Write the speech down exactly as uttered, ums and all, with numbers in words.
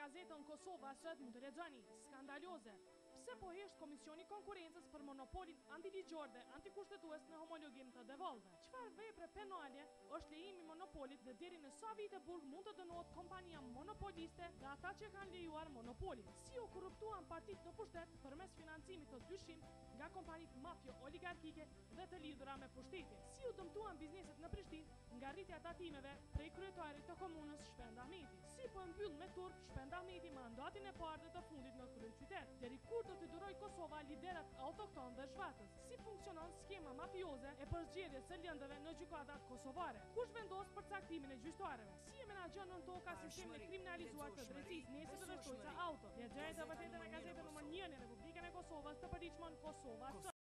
gazetën Kosova sot mund të lexoni skandaloze. Pse po hesht Komisioni i Konkurrencës për monopolin antiligjor dhe antikushtetues në homologim të devolve? Çfarë vepre penale është lejimi i monopolit dhe deri në sa vite burg mund të dënohet kompania monopoliste dhe ata që kanë lejuar monopolin? Si u korruptuan partitë në pushtet përmes financimit të dyshim nga kompanitë mafio-oligarkike dhe të lidhura me pushtetin? Si u dëmtuan bizneset në Prishtinë nga rritja e tatimeve prej kryetarit të komunës Shpend Ahmeti? Si po mbyll me turp Shpend Ahmeti mandatin e parë dhe të fundit në kryeqytet? Deri kur do të duroj Kosova liderat autokton dhe zhvatës? Si funksionon skema mafioze e përzgjedhjes së lëndëve në gjykatat kosovare? Kush vendos përcaktimin e gjyqtarëve? Si e menaxhon nën toka sistemin e kriminalizuar të drejtësisë, nesër të Shtojca Auto? Lexojeni të vërtetën në gazetën numër një në Republikën e Kosovës të përditshmën Kosova.